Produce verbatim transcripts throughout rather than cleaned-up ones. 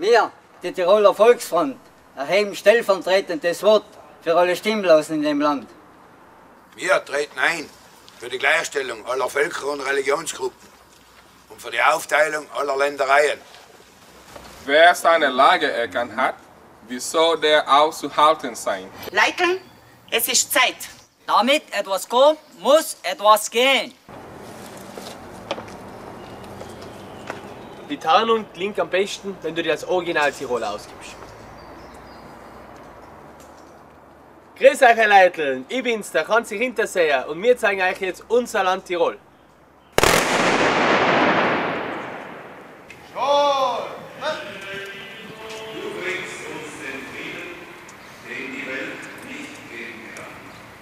Wir, die Tiroler Volksfront, erheben stellvertretend das Wort für alle Stimmlosen in dem Land. Wir treten ein für die Gleichstellung aller Völker und Religionsgruppen und für die Aufteilung aller Ländereien. Wer seine Lage erkannt hat, wie soll der auch zu halten sein? Leiteln, es ist Zeit. Damit etwas kommt, muss etwas gehen. Die Tarnung klingt am besten, wenn du dir als Original Tiroler ausgibst. Grüß euch, Herr Leiteln, ich bin's, der Hansi Hinterseher, und wir zeigen euch jetzt unser Land Tirol. Schau! Du bringst uns den Frieden, den die Welt nicht geben kann.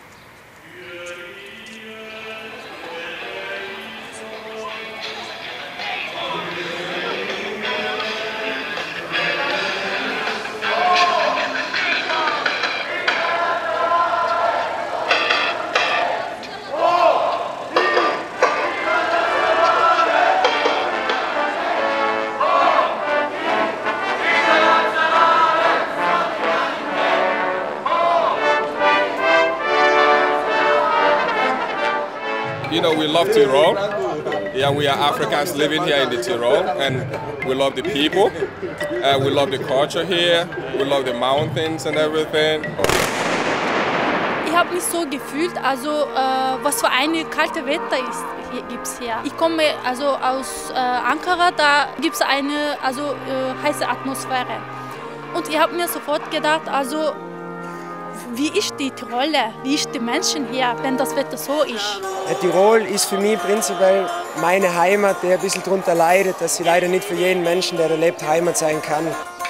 You know, we love Tyrol. Yeah, we are Africans living here in the Tyrol, and we love the people. Uh, we love the culture here. We love the mountains and everything. Ich habe mich so gefühlt, also äh, was für ein kaltes Wetter ist, hier, gibt's hier. Ich komme also aus äh, Ankara, da gibt es eine also, äh, heiße Atmosphäre. Und ich habe mir sofort gedacht, also wie ist die Tiroler, wie ist die Menschen hier, wenn das Wetter so ist? Tirol ist für mich prinzipiell meine Heimat, die ein bisschen darunter leidet, dass sie leider nicht für jeden Menschen, der da lebt, Heimat sein kann.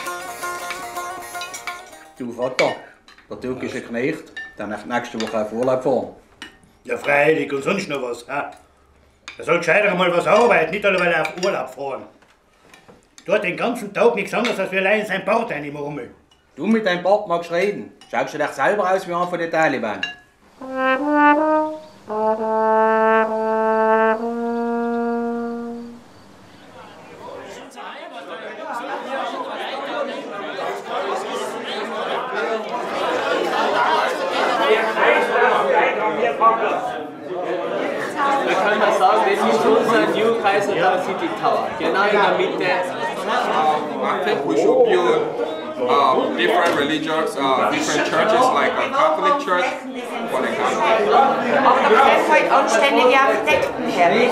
Du Vater, der türkische Knecht, der nach nächste Woche auf Urlaub fahren. Ja freilich, und sonst noch was. Ha? Er soll gescheiter mal was arbeiten, nicht alle auf Urlaub fahren. Dort den ganzen Tag nichts anderes als wir allein sein Bart einmurmeln. Du mit deinem Bart magst reden. Schaust du dich selber aus wie einer von den Taliban? Wir können das sagen, das ist unser New Kaisertal City Tower, genau in der Mitte. I think we should build uh, different religions, uh, different churches, like a Catholic church, for example. Aber da können heute anständige Architekten her, nicht?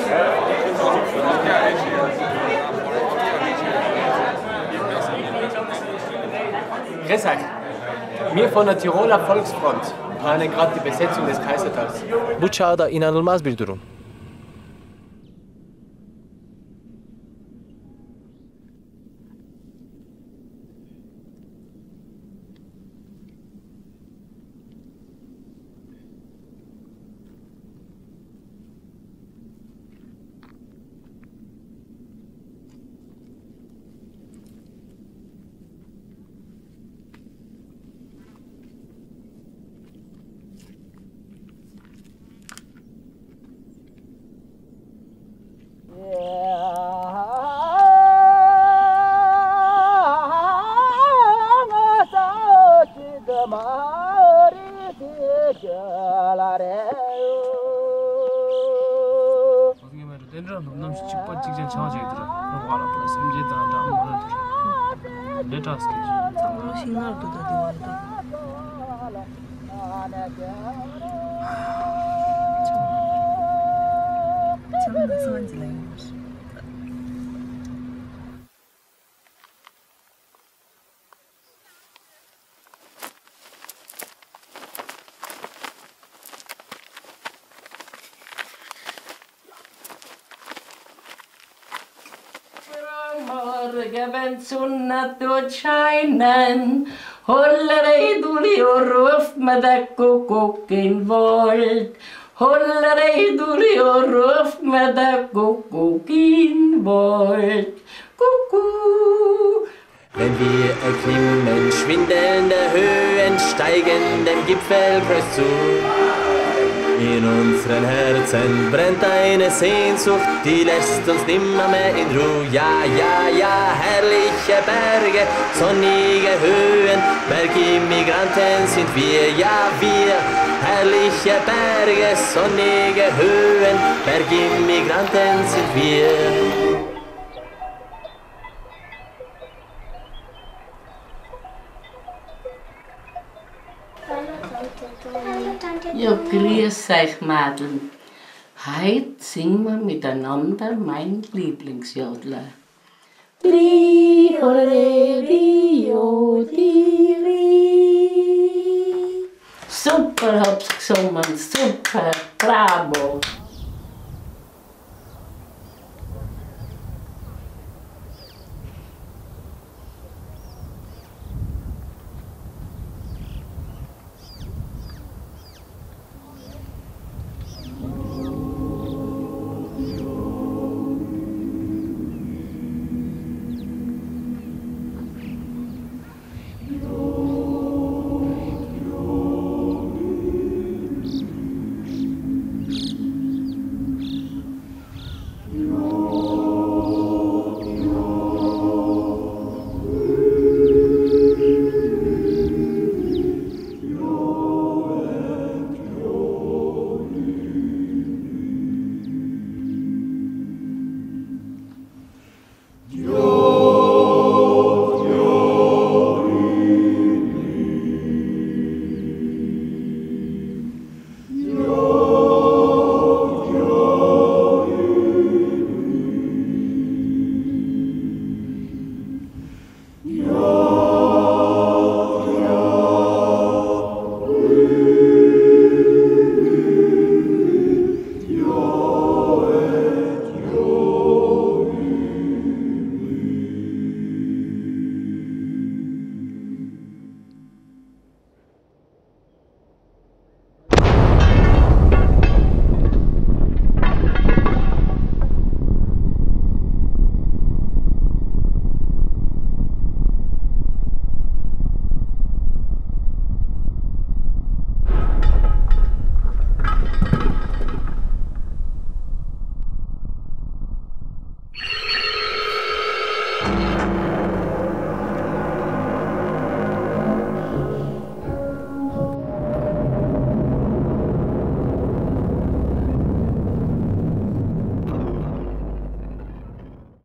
Grüß euch. Wir von der Tiroler Volksfront planen gerade die Besetzung des Kaisertals. Bu çağda inanılmaz bir durum. Wenn Sonne tut scheinen, Hollerei Dulli, ruft mir der Kuckuck in Wald. Hollerei Dulli, ruft mir der Kuckuck in Wald. Kuckuck. Wenn wir erklimmen, schwindelnde Höhen, steigen dem Gipfel grüß zu. In unseren Herzen brennt eine Sehnsucht, die lässt uns nimmer mehr in Ruhe. Ja, ja, ja, herrliche Berge, sonnige Höhen, Bergimmigranten sind wir, ja wir. Herrliche Berge, sonnige Höhen, Bergimmigranten sind wir. Ja, grüß euch, Mädeln. Heute singen wir miteinander mein Lieblingsjodler. Rio, Rio, Rio. Super hab's gesungen, super, bravo.